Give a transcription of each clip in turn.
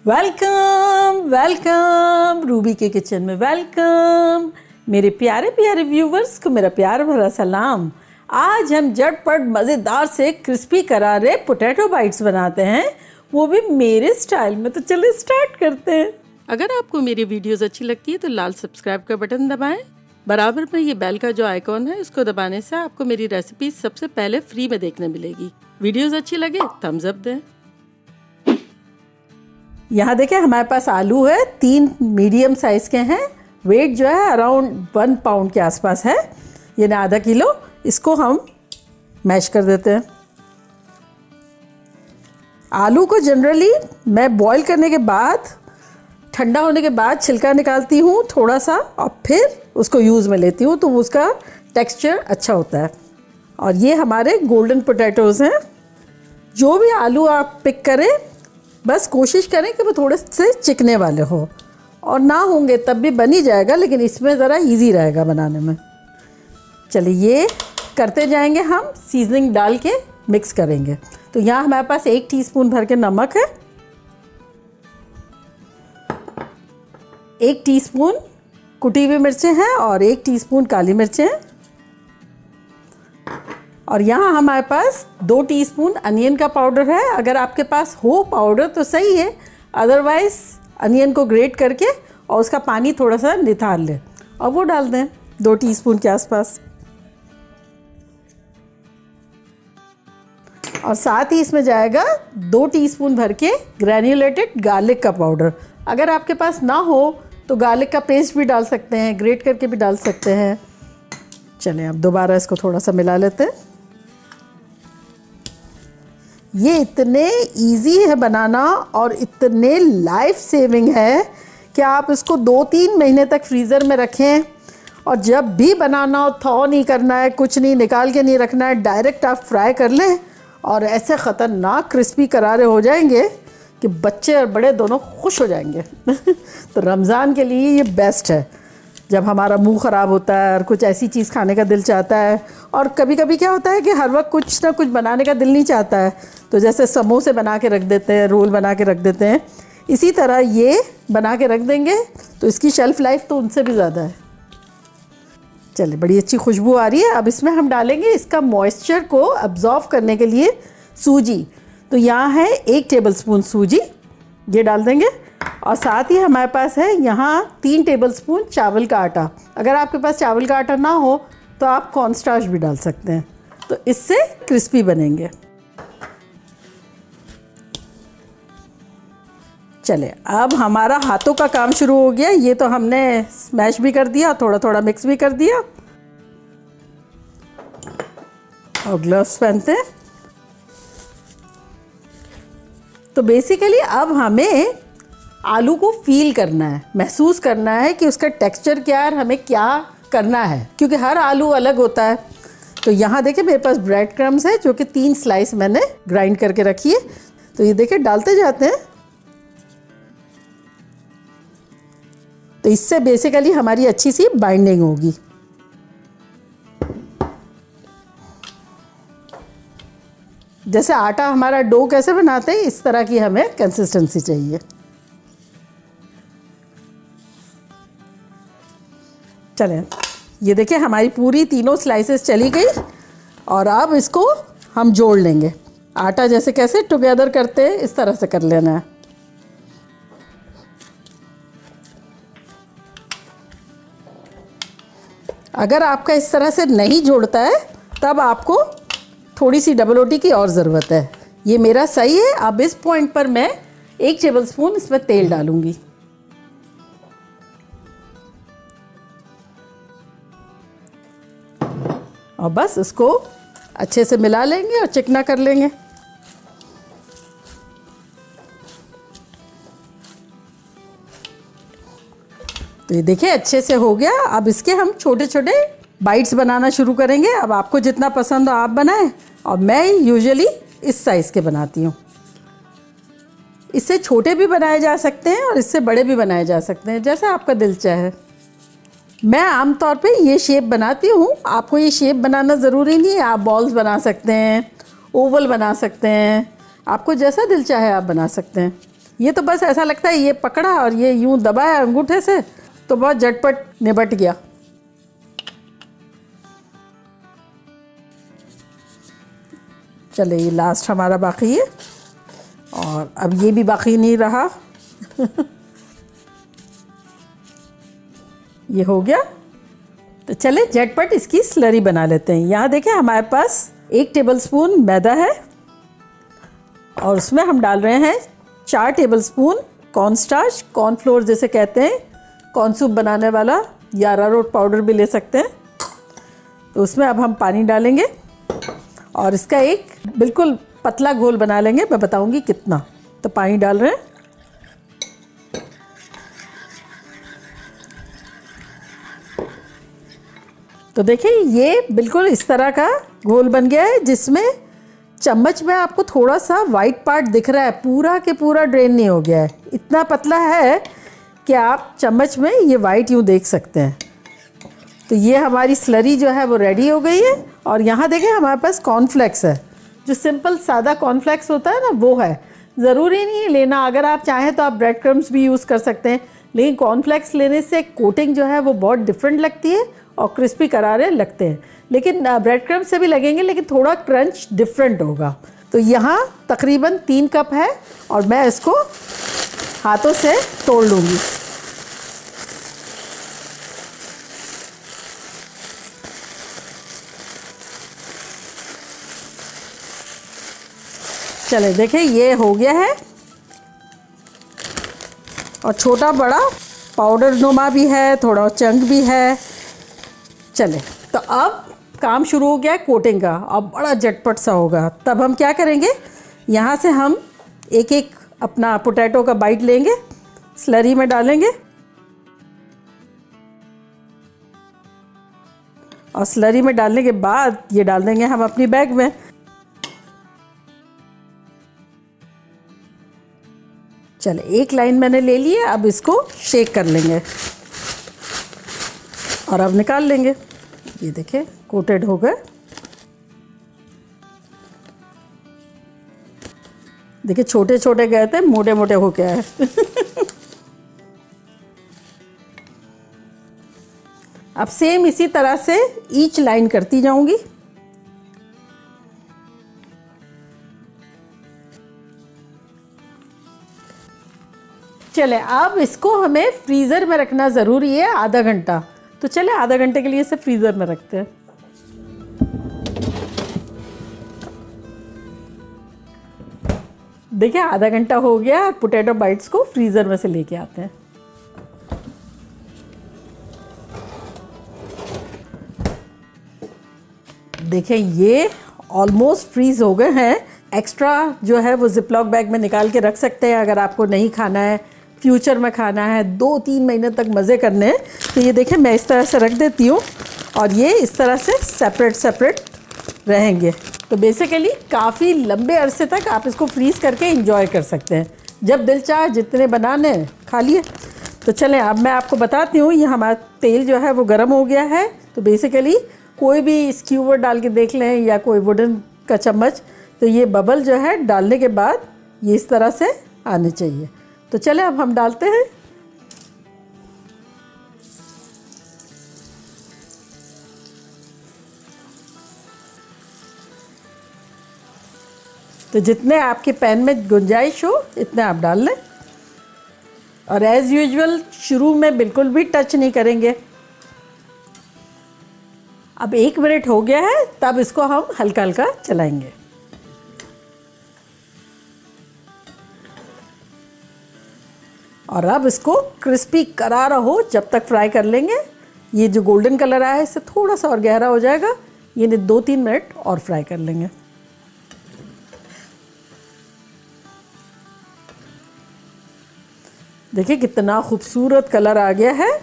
Welcome welcome Ruby के kitchen में welcome. मेरे प्यारे प्यारे व्यूवर्स को मेरा प्यार भरा सलाम। आज हम झटपट मज़ेदार से क्रिस्पी करारे पोटैटो बाइट्स बनाते हैं, वो भी मेरे स्टाइल में। तो चलिए स्टार्ट करते हैं। अगर आपको मेरी वीडियोस अच्छी लगती है तो लाल सब्सक्राइब का बटन दबाएं। बराबर में ये बेल का जो आइकॉन है उसको दबाने से आपको मेरी रेसिपी सबसे पहले फ्री में देखने मिलेगी। वीडियोस अच्छी लगे थम्स अप दें। यहाँ देखिए हमारे पास आलू है, 3 मीडियम साइज़ के हैं। वेट जो है अराउंड 1 पाउंड के आसपास है, यानी आधा किलो। इसको हम मैश कर देते हैं। आलू को जनरली मैं बॉईल करने के बाद, ठंडा होने के बाद छिलका निकालती हूँ थोड़ा सा, और फिर उसको यूज़ में लेती हूँ, तो उसका टेक्सचर अच्छा होता है। और ये हमारे गोल्डन पोटैटोज़ हैं। जो भी आलू आप पिक करें, बस कोशिश करें कि वो थोड़े से चिकने वाले हो, और ना होंगे तब भी बन ही जाएगा, लेकिन इसमें ज़रा इजी रहेगा बनाने में। चलिए ये करते जाएंगे, हम सीजनिंग डाल के मिक्स करेंगे। तो यहाँ हमारे पास 1 टीस्पून भर के नमक है, 1 टीस्पून कुटी हुई मिर्चें हैं और 1 टीस्पून काली मिर्चें हैं। और यहाँ हमारे पास 2 टीस्पून अनियन का पाउडर है। अगर आपके पास हो पाउडर तो सही है, अदरवाइज़ अनियन को ग्रेट करके और उसका पानी थोड़ा सा निथार लें और वो डाल दें 2 टीस्पून के आसपास। और साथ ही इसमें जाएगा 2 टीस्पून भर के ग्रैन्युलेटेड गार्लिक का पाउडर। अगर आपके पास ना हो तो गार्लिक का पेस्ट भी डाल सकते हैं, ग्रेट करके भी डाल सकते हैं। चलें अब दोबारा इसको थोड़ा सा मिला लेते हैं। ये इतने इजी है बनाना और इतने लाइफ सेविंग है कि आप इसको 2-3 महीने तक फ्रीज़र में रखें, और जब भी बनाना हो थॉ नहीं करना है, कुछ नहीं निकाल के नहीं रखना है, डायरेक्ट आप फ्राई कर लें और ऐसे ख़तरनाक क्रिस्पी करारे हो जाएंगे कि बच्चे और बड़े दोनों खुश हो जाएंगे। तो रमज़ान के लिए ये बेस्ट है, जब हमारा मुंह ख़राब होता है और कुछ ऐसी चीज़ खाने का दिल चाहता है। और कभी कभी क्या होता है कि हर वक्त कुछ ना कुछ बनाने का दिल नहीं चाहता है, तो जैसे समोसे बना के रख देते हैं, रोल बना के रख देते हैं, इसी तरह ये बना के रख देंगे तो इसकी शेल्फ़ लाइफ तो उनसे भी ज़्यादा है। चलिए बड़ी अच्छी खुशबू आ रही है। अब इसमें हम डालेंगे इसका मॉइस्चर को अब्जॉर्व करने के लिए सूजी। तो यहाँ है 1 टेबलस्पून सूजी, ये डाल देंगे। और साथ ही हमारे पास है यहाँ 3 टेबलस्पून चावल का आटा। अगर आपके पास चावल का आटा ना हो तो आप कॉर्नस्टार्च भी डाल सकते हैं, तो इससे क्रिस्पी बनेंगे। चले अब हमारा हाथों का काम शुरू हो गया। ये तो हमने स्मैश भी कर दिया, थोड़ा थोड़ा मिक्स भी कर दिया, और ग्लव्स पहनते हैं। तो बेसिकली अब हमें आलू को फील करना है, महसूस करना है कि उसका टेक्सचर क्या है, हमें क्या करना है, क्योंकि हर आलू अलग होता है। तो यहाँ देखिए मेरे पास ब्रेड क्रम्स है, जो कि 3 स्लाइस मैंने ग्राइंड करके रखी है। तो ये देखिए डालते जाते हैं। तो इससे बेसिकली हमारी अच्छी सी बाइंडिंग होगी। जैसे आटा हमारा डो कैसे बनाते हैं, इस तरह की हमें कंसिस्टेंसी चाहिए। चलें ये देखिए हमारी पूरी 3 स्लाइसेस चली गई, और अब इसको हम जोड़ लेंगे। आटा जैसे कैसे टुगेदर करते हैं, इस तरह से कर लेना है। अगर आपका इस तरह से नहीं जोड़ता है तब आपको थोड़ी सी डबल रोटी की और ज़रूरत है। ये मेरा सही है। अब इस पॉइंट पर मैं 1 टेबलस्पून इसमें तेल डालूंगी। और बस इसको अच्छे से मिला लेंगे और चिकना कर लेंगे। तो ये देखिए अच्छे से हो गया। अब इसके हम छोटे छोटे बाइट्स बनाना शुरू करेंगे। अब आपको जितना पसंद हो आप बनाएं, और मैं यूजुअली इस साइज़ के बनाती हूँ। इससे छोटे भी बनाए जा सकते हैं और इससे बड़े भी बनाए जा सकते हैं, जैसा आपका दिल चाहे। मैं आमतौर पे ये शेप बनाती हूँ। आपको ये शेप बनाना ज़रूरी नहीं है, आप बॉल्स बना सकते हैं, ओवल बना सकते हैं, आपको जैसा दिल चाहे आप बना सकते हैं। ये तो बस ऐसा लगता है ये पकड़ा और ये यूं दबाया अंगूठे से तो बहुत झटपट निपट गया। चले ये लास्ट हमारा बाकी है और अब ये भी बाकी नहीं रहा। ये हो गया। तो चले झटपट इसकी स्लरी बना लेते हैं। यहाँ देखें हमारे पास 1 टेबलस्पून मैदा है और उसमें हम डाल रहे हैं 4 टेबलस्पून कॉर्नस्टार्च, कॉर्नफ्लोर जिसे कहते हैं, कॉर्न सूप बनाने वाला या अरारोट पाउडर भी ले सकते हैं। तो उसमें अब हम पानी डालेंगे और इसका एक बिल्कुल पतला घोल बना लेंगे। मैं बताऊंगी कितना। तो पानी डाल रहे हैं। तो देखिए ये बिल्कुल इस तरह का घोल बन गया है जिसमें चम्मच में आपको थोड़ा सा वाइट पार्ट दिख रहा है, पूरा के पूरा ड्रेन नहीं हो गया है। इतना पतला है कि आप चम्मच में ये वाइट यूँ देख सकते हैं। तो ये हमारी स्लरी जो है वो रेडी हो गई है। और यहाँ देखें हमारे पास कॉर्नफ्लेक्स है, जो सिंपल सादा कॉर्नफ्लेक्स होता है ना वो है। ज़रूरी नहीं है लेना, अगर आप चाहें तो आप ब्रेड क्रम्स भी यूज़ कर सकते हैं, लेकिन कॉर्नफ्लेक्स लेने से कोटिंग जो है वो बहुत डिफरेंट लगती है और क्रिस्पी करारे लगते हैं। लेकिन ब्रेड क्रम्स से भी लगेंगे लेकिन थोड़ा क्रंच डिफरेंट होगा। तो यहाँ तकरीबन 3 कप है और मैं इसको हाथों से तोड़ लूँगी। चले देखें ये हो गया है और छोटा बड़ा पाउडर नुमा भी है, थोड़ा चंक भी है। चले तो अब काम शुरू हो गया है कोटिंग का, अब बड़ा झटपट सा होगा। तब हम क्या करेंगे, यहाँ से हम एक एक अपना पोटैटो का बाइट लेंगे, स्लरी में डालेंगे और स्लरी में डालने के बाद ये डाल देंगे हम अपनी बैग में। चले एक लाइन मैंने ले ली है, अब इसको शेक कर लेंगे और अब निकाल लेंगे। ये देखें कोटेड हो गए। देखिए छोटे छोटे गए थे, मोटे मोटे हो गया है। अब सेम इसी तरह से ईच लाइन करती जाऊंगी। चले अब इसको हमें फ्रीज़र में रखना ज़रूरी है आधा घंटा। तो चले आधा घंटे के लिए इसे फ्रीज़र में रखते हैं। देखिए आधा घंटा हो गया, पोटैटो बाइट्स को फ्रीज़र में से लेके आते हैं। देखें ये ऑलमोस्ट फ्रीज़ हो गए हैं। एक्स्ट्रा जो है वो जिपलॉक बैग में निकाल के रख सकते हैं अगर आपको नहीं खाना है, फ्यूचर में खाना है, 2-3 महीने तक मज़े करने हैं। तो ये देखें मैं इस तरह से रख देती हूँ और ये इस तरह से सेपरेट रहेंगे। तो बेसिकली काफ़ी लंबे अरसे तक आप इसको फ्रीज़ करके एंजॉय कर सकते हैं। जब दिल चाहे जितने बनाने खा लिए। तो चलें अब मैं आपको बताती हूँ, ये हमारा तेल जो है वो गर्म हो गया है। तो बेसिकली कोई भी स्क्यूवर डाल के देख लें या कोई वुडन का चम्मच, तो ये बबल जो है डालने के बाद ये इस तरह से आने चाहिए। तो चले अब हम डालते हैं। तो जितने आपके पैन में गुंजाइश हो इतने आप डाल लें और एज़ यूजुअल शुरू में बिल्कुल भी टच नहीं करेंगे। अब 1 मिनट हो गया है, तब इसको हम हल्का हल्का चलाएंगे। और अब इसको क्रिस्पी करारा हो जब तक फ्राई कर लेंगे। ये जो गोल्डन कलर आया है इससे थोड़ा सा और गहरा हो जाएगा, ये 2-3 मिनट और फ्राई कर लेंगे। देखिए कितना खूबसूरत कलर आ गया है।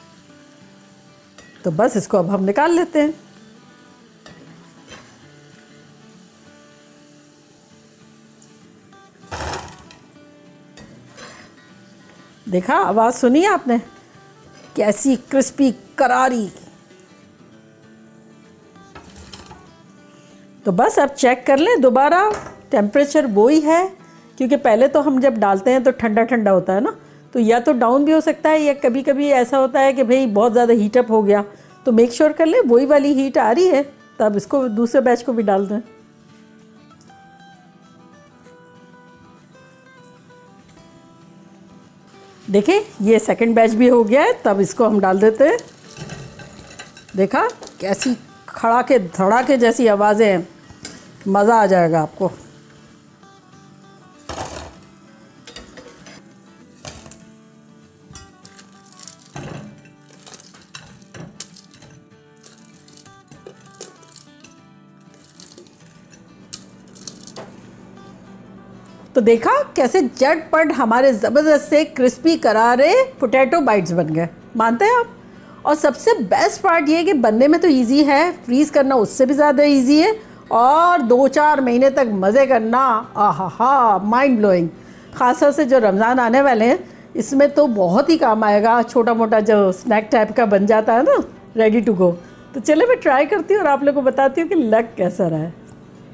तो बस इसको अब हम निकाल लेते हैं। देखा आवाज़ सुनी आपने, कैसी क्रिस्पी करारी। तो बस अब चेक कर लें दोबारा, टेम्परेचर वही है क्योंकि पहले तो हम जब डालते हैं तो ठंडा ठंडा होता है ना, तो या तो डाउन भी हो सकता है या कभी कभी ऐसा होता है कि भाई बहुत ज़्यादा हीटअप हो गया। तो मेक श्योर कर ले वही वाली हीट आ रही है, तब इसको दूसरे बैच को भी डाल दें। देखिए ये सेकंड बैच भी हो गया है, तब इसको हम डाल देते हैं। देखा कैसी खड़ा के धड़ा के जैसी आवाज़ें हैं, मज़ा आ जाएगा आपको। तो देखा कैसे झटपट हमारे ज़बरदस्त से क्रिस्पी करारे पोटैटो बाइट्स बन गए, मानते हैं आप? और सबसे बेस्ट पार्ट ये कि बनने में तो इजी है, फ्रीज़ करना उससे भी ज़्यादा इजी है, और 2-4 महीने तक मज़े करना, आहा माइंड ब्लोइंग। ख़ासतौर से जो रमज़ान आने वाले हैं इसमें तो बहुत ही काम आएगा। छोटा मोटा जो स्नैक टाइप का बन जाता है ना, रेडी टू गो। तो चले मैं ट्राई करती हूँ और आप लोगों को बताती हूँ कि लग कैसा रहा है।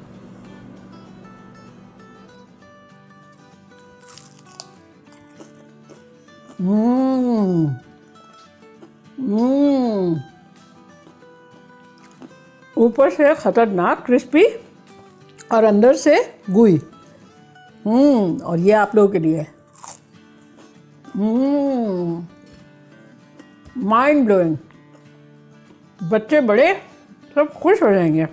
ऊपर से खतरनाक क्रिस्पी और अंदर से गुई। और ये आप लोगों के लिए माइंड ब्लोइंग। बच्चे बड़े सब खुश हो जाएंगे।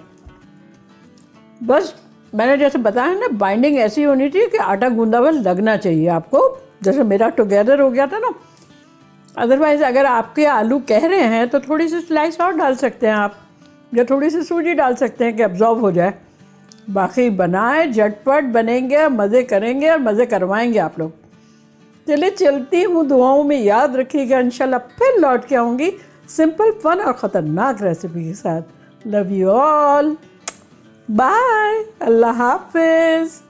बस मैंने जैसे बताया ना, बाइंडिंग ऐसी होनी चाहिए कि आटा गूंदा हुआ लगना चाहिए आपको, जैसे मेरा टुगेदर हो गया था ना। अदरवाइज़ अगर आपके आलू कह रहे हैं तो थोड़ी सी स्लाइस और डाल सकते हैं आप, या थोड़ी सी सूजी डाल सकते हैं कि अब्जॉर्ब हो जाए। बाकी बनाए झटपट बनेंगे, मज़े करेंगे और मज़े करवाएंगे आप लोग। चलिए चलती हूँ, दुआओं में याद रखिएगा। इंशाल्लाह फिर लौट के आऊँगी सिंपल फन और ख़तरनाक रेसिपी के साथ। लव यू ऑल, बाय, अल्लाह हाफिज़।